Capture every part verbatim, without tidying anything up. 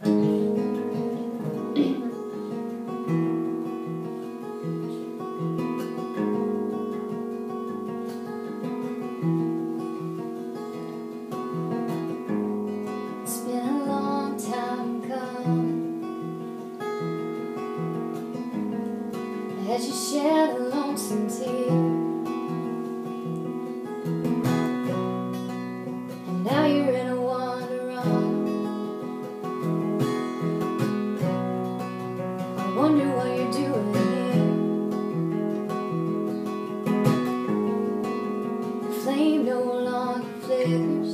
It's been a long time coming. As you shed a lonesome tear, and now you're in a wander on. I wonder what you're doing here. The flame no longer flickers.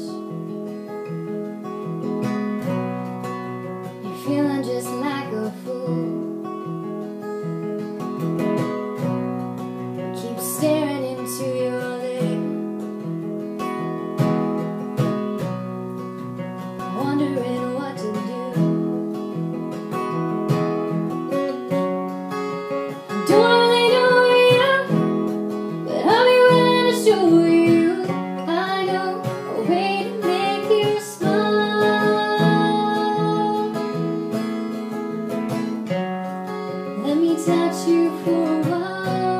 You're feeling just like a fool. Staring into your liquor, wondering what to do. Don't really know you, but I'll be willing to show you. I know a way to make you smile. Let me touch you for a while.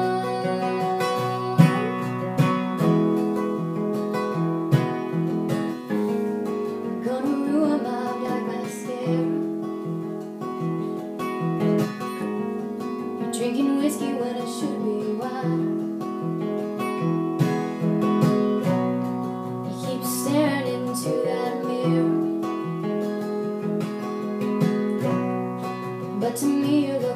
Drinking whiskey when it should be wine. You keep staring into that mirror, but to me you're